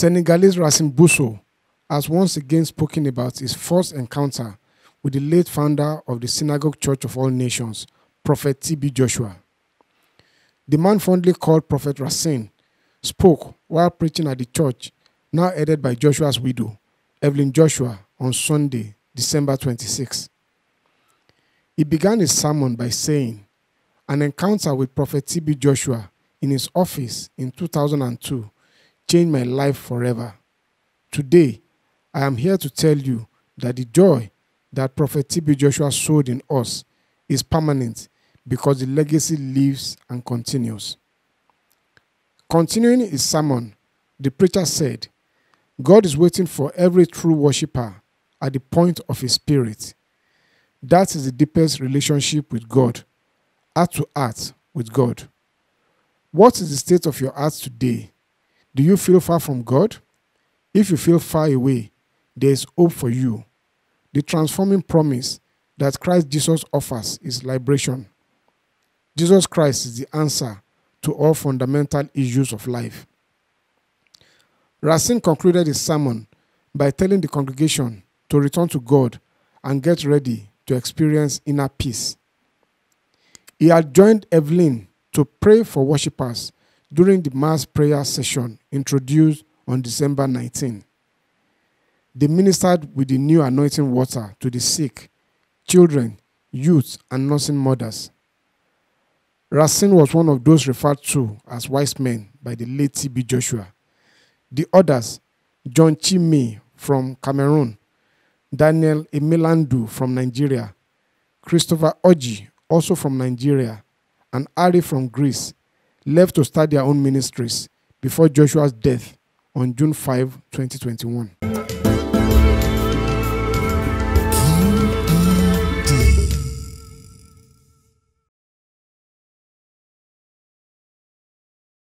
Senegalese Racine Bousso has once again spoken about his first encounter with the late founder of the Synagogue Church of All Nations, Prophet T.B. Joshua. The man fondly called Prophet Racine spoke while preaching at the church, now headed by Joshua's widow, Evelyn Joshua, on Sunday, December 26. He began his sermon by saying, "An encounter with Prophet T.B. Joshua in his office in 2002 changed my life forever. Today, I am here to tell you that the joy that Prophet T.B. Joshua sowed in us is permanent because the legacy lives and continues." Continuing his sermon, the preacher said, "God is waiting for every true worshiper at the point of his spirit. That is the deepest relationship with God, heart to heart with God. What is the state of your heart today? Do you feel far from God? If you feel far away, there is hope for you. The transforming promise that Christ Jesus offers is liberation. Jesus Christ is the answer to all fundamental issues of life." Racine concluded his sermon by telling the congregation to return to God and get ready to experience inner peace. He had joined Evelyn to pray for worshippers during the mass prayer session introduced on December 19. They ministered with the new anointing water to the sick, children, youth, and nursing mothers. Racine was one of those referred to as wise men by the late T.B. Joshua. The others, John Chime from Cameroon, Daniel Emelandu from Nigeria, Christopher Oji, also from Nigeria, and Ari from Greece, left to start their own ministries before Joshua's death on June 5, 2021.